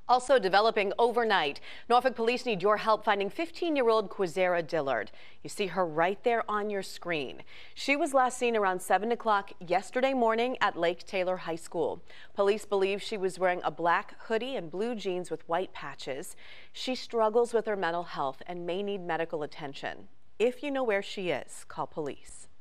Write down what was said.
Also developing overnight, Norfolk police need your help finding 15-year-old Quazerra Dillard. You see her right there on your screen. She was last seen around 7 o'clock yesterday morning at Lake Taylor High School. Police believe she was wearing a black hoodie and blue jeans with white patches. She struggles with her mental health and may need medical attention. If you know where she is, call police.